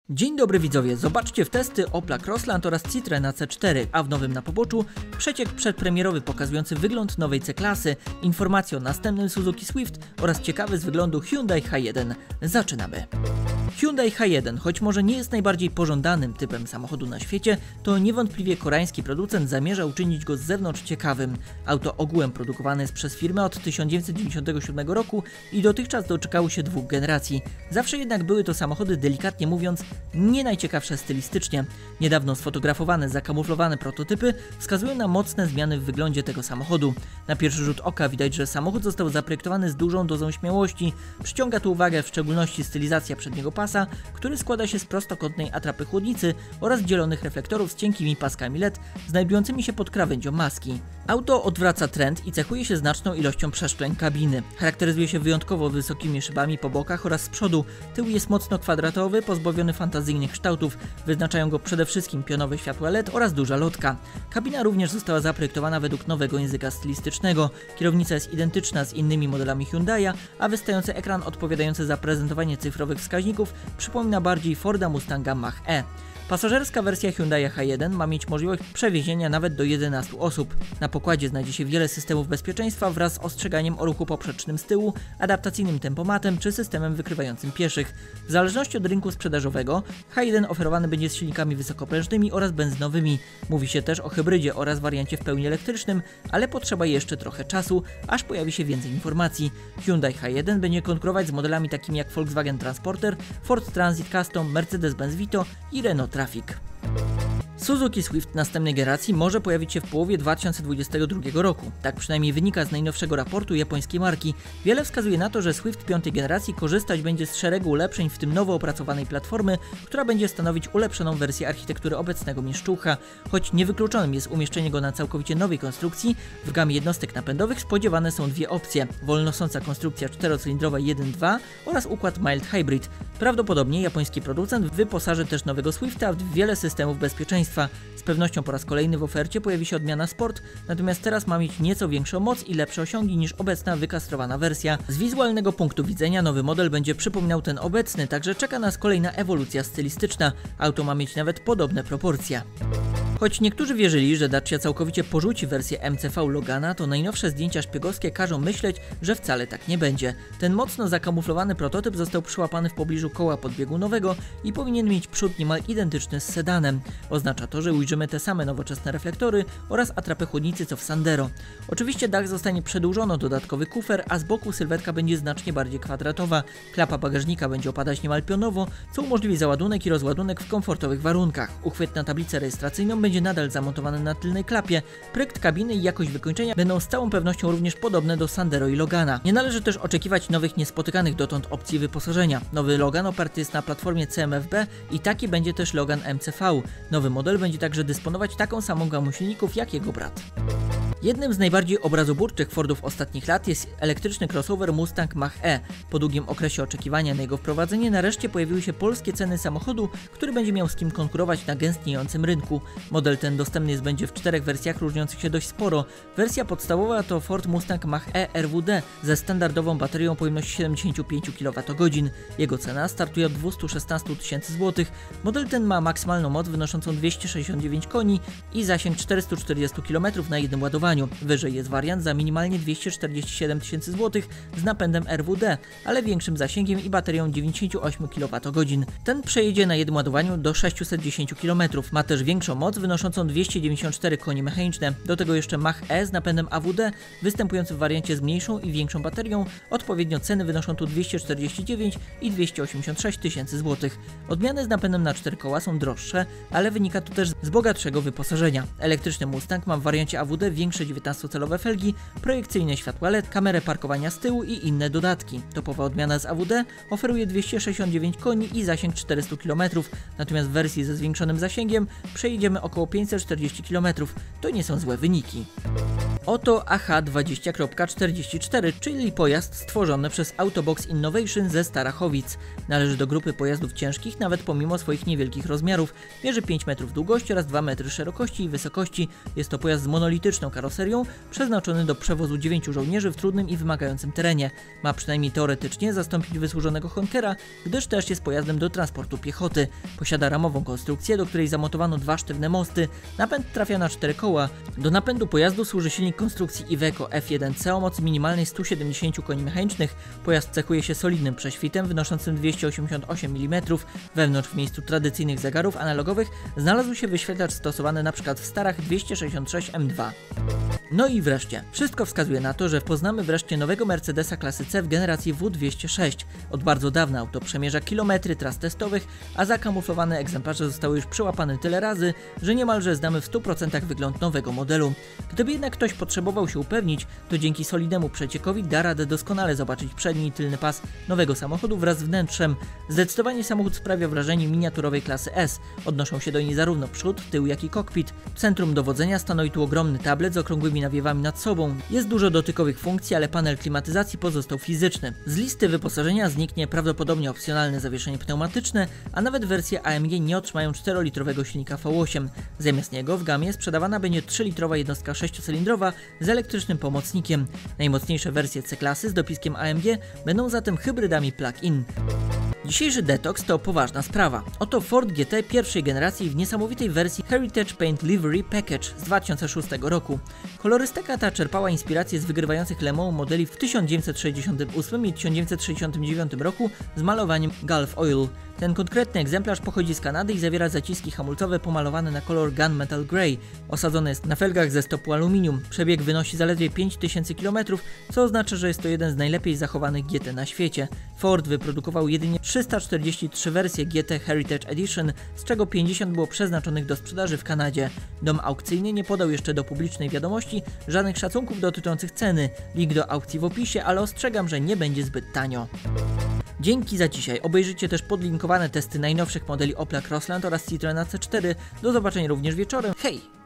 Dzień dobry widzowie, zobaczcie w testy Opla Crossland oraz Citroena C4, a w nowym na poboczu przeciek przedpremierowy pokazujący wygląd nowej C-klasy, informacje o następnym Suzuki Swift oraz ciekawy z wyglądu Hyundai H1. Zaczynamy. Hyundai H1, choć może nie jest najbardziej pożądanym typem samochodu na świecie, to niewątpliwie koreański producent zamierza uczynić go z zewnątrz ciekawym. Auto ogółem produkowane jest przez firmę od 1997 roku i dotychczas doczekało się 2 generacji. Zawsze jednak były to samochody, delikatnie mówiąc, nie najciekawsze stylistycznie. Niedawno sfotografowane, zakamuflowane prototypy wskazują na mocne zmiany w wyglądzie tego samochodu. Na pierwszy rzut oka widać, że samochód został zaprojektowany z dużą dozą śmiałości. Przyciąga tu uwagę w szczególności stylizacja przedniego pasa, który składa się z prostokątnej atrapy chłodnicy oraz dzielonych reflektorów z cienkimi paskami LED znajdującymi się pod krawędzią maski. Auto odwraca trend i cechuje się znaczną ilością przeszkleń kabiny. Charakteryzuje się wyjątkowo wysokimi szybami po bokach oraz z przodu. Tył jest mocno kwadratowy, pozbawiony fantazyjnych kształtów. Wyznaczają go przede wszystkim pionowe światła LED oraz duża lotka. Kabina również została zaprojektowana według nowego języka stylistycznego. Kierownica jest identyczna z innymi modelami Hyundai'a, a wystający ekran odpowiadający za prezentowanie cyfrowych wskaźników przypomina bardziej Forda Mustanga Mach-E. Pasażerska wersja Hyundai H1 ma mieć możliwość przewiezienia nawet do 11 osób. Na pokładzie znajdzie się wiele systemów bezpieczeństwa wraz z ostrzeganiem o ruchu poprzecznym z tyłu, adaptacyjnym tempomatem czy systemem wykrywającym pieszych. W zależności od rynku sprzedażowego, H1 oferowany będzie z silnikami wysokoprężnymi oraz benzynowymi. Mówi się też o hybrydzie oraz wariancie w pełni elektrycznym, ale potrzeba jeszcze trochę czasu, aż pojawi się więcej informacji. Hyundai H1 będzie konkurować z modelami takimi jak Volkswagen Transporter, Ford Transit Custom, Mercedes-Benz Vito i Renault Trafic. Suzuki Swift następnej generacji może pojawić się w połowie 2022 roku. Tak przynajmniej wynika z najnowszego raportu japońskiej marki. Wiele wskazuje na to, że Swift 5. generacji korzystać będzie z szeregu ulepszeń, w tym nowo opracowanej platformy, która będzie stanowić ulepszoną wersję architektury obecnego mieszczucha. Choć niewykluczonym jest umieszczenie go na całkowicie nowej konstrukcji, w gamie jednostek napędowych spodziewane są 2 opcje: wolnosąca konstrukcja 4-cylindrowa 1.2 oraz układ Mild Hybrid. Prawdopodobnie japoński producent wyposaży też nowego Swifta w wiele systemów bezpieczeństwa. Z pewnością po raz kolejny w ofercie pojawi się odmiana Sport, natomiast teraz ma mieć nieco większą moc i lepsze osiągi niż obecna wykastrowana wersja. Z wizualnego punktu widzenia nowy model będzie przypominał ten obecny, także czeka nas kolejna ewolucja stylistyczna. Auto ma mieć nawet podobne proporcje. Choć niektórzy wierzyli, że Dacia całkowicie porzuci wersję MCV Logana, to najnowsze zdjęcia szpiegowskie każą myśleć, że wcale tak nie będzie. Ten mocno zakamuflowany prototyp został przyłapany w pobliżu koła podbiegunowego i powinien mieć przód niemal identyczny z sedanem. Oznacza to, że ujrzymy te same nowoczesne reflektory oraz atrapę chłodnicy co w Sandero. Oczywiście dach zostanie przedłużony o dodatkowy kufer, a z boku sylwetka będzie znacznie bardziej kwadratowa. Klapa bagażnika będzie opadać niemal pionowo, co umożliwi załadunek i rozładunek w komfortowych warunkach. Uchwyt na tablicę rejestracyjną będzie nadal zamontowany na tylnej klapie. Projekt kabiny i jakość wykończenia będą z całą pewnością również podobne do Sandero i Logana. Nie należy też oczekiwać nowych, niespotykanych dotąd opcji wyposażenia. Nowy Logan oparty jest na platformie CMF-B i taki będzie też Logan MCV. Nowy model będzie także dysponować taką samą gamą silników jak jego brat. Jednym z najbardziej obrazoburczych Fordów ostatnich lat jest elektryczny crossover Mustang Mach-E. Po długim okresie oczekiwania na jego wprowadzenie nareszcie pojawiły się polskie ceny samochodu, który będzie miał z kim konkurować na gęstniejącym rynku. Model ten dostępny będzie w 4 wersjach różniących się dość sporo. Wersja podstawowa to Ford Mustang Mach-E RWD ze standardową baterią pojemności 75 kWh. Jego cena startuje od 216 000 zł. Model ten ma maksymalną moc wynoszącą 269 koni i zasięg 440 km na jednym ładowaniu. Wyżej jest wariant za minimalnie 247 000 zł z napędem RWD, ale większym zasięgiem i baterią 98 kWh. Ten przejedzie na jednym ładowaniu do 610 km. Ma też większą moc wynoszącą 294 konie mechaniczne. Do tego jeszcze Mach-E z napędem AWD występujący w wariancie z mniejszą i większą baterią. Odpowiednio ceny wynoszą tu 249 i 286 000 zł. Odmiany z napędem na 4 koła są droższe, ale wynika to też z bogatszego wyposażenia. Elektryczny Mustang ma w wariancie AWD większe 19-calowe felgi, projekcyjne światła LED, kamerę parkowania z tyłu i inne dodatki. Topowa odmiana z AWD oferuje 269 koni i zasięg 400 km, natomiast w wersji ze zwiększonym zasięgiem przejedziemy około 540 km. To nie są złe wyniki. Oto AH20.44, czyli pojazd stworzony przez Autobox Innovation ze Starachowic. Należy do grupy pojazdów ciężkich, nawet pomimo swoich niewielkich rozmiarów. Mierzy 5 metrów długości oraz 2 metry szerokości i wysokości. Jest to pojazd z monolityczną karoserią, przeznaczony do przewozu 9 żołnierzy w trudnym i wymagającym terenie. Ma przynajmniej teoretycznie zastąpić wysłużonego Honkera, gdyż też jest pojazdem do transportu piechoty. Posiada ramową konstrukcję, do której zamontowano 2 sztywne mosty. Napęd trafia na 4 koła. Do napędu pojazdu służy silnik konstrukcji Iveco F1C o mocy minimalnej 170 koni mechanicznych. Pojazd cechuje się solidnym prześwitem wynoszącym 288 mm. Wewnątrz w miejscu tradycyjnych zegarów analogowych znalazł się wyświetlacz stosowany np. w Starach 266 M2. No i wreszcie, wszystko wskazuje na to, że poznamy wreszcie nowego Mercedesa klasy C w generacji W206. Od bardzo dawna auto przemierza kilometry tras testowych, a zakamuflowane egzemplarze zostały już przełapane tyle razy, że niemalże znamy w 100% wygląd nowego modelu. Gdyby jednak ktoś potrzebował się upewnić, to dzięki solidnemu przeciekowi da radę doskonale zobaczyć przedni i tylny pas nowego samochodu wraz z wnętrzem. Zdecydowanie samochód sprawia wrażenie miniaturowej klasy S. Odnoszą się do niej zarówno przód, tył, jak i kokpit. W centrum dowodzenia stanowi tu ogromny tablet z okrągłymi nawiewami nad sobą. Jest dużo dotykowych funkcji, ale panel klimatyzacji pozostał fizyczny. Z listy wyposażenia zniknie prawdopodobnie opcjonalne zawieszenie pneumatyczne, a nawet wersje AMG nie otrzymają 4-litrowego silnika V8. Zamiast niego w gamie sprzedawana będzie 3-litrowa jednostka 6-cylindrowa z elektrycznym pomocnikiem. Najmocniejsze wersje C-klasy z dopiskiem AMG będą zatem hybrydami plug-in. Dzisiejszy detoks to poważna sprawa. Oto Ford GT pierwszej generacji w niesamowitej wersji Heritage Paint Livery Package z 2006 roku. Kolorystyka ta czerpała inspirację z wygrywających Le Mans modeli w 1968 i 1969 roku z malowaniem Gulf Oil. Ten konkretny egzemplarz pochodzi z Kanady i zawiera zaciski hamulcowe pomalowane na kolor Gunmetal Grey. Osadzony jest na felgach ze stopu aluminium. Przebieg wynosi zaledwie 5000 km, co oznacza, że jest to jeden z najlepiej zachowanych GT na świecie. Ford wyprodukował jedynie 343 wersje GT Heritage Edition, z czego 50 było przeznaczonych do sprzedaży w Kanadzie. Dom aukcyjny nie podał jeszcze do publicznej wiadomości żadnych szacunków dotyczących ceny. Link do aukcji w opisie, ale ostrzegam, że nie będzie zbyt tanio. Dzięki za dzisiaj. Obejrzyjcie też podlinkowane testy najnowszych modeli Opla Crossland oraz Citroena C4. Do zobaczenia również wieczorem. Hej!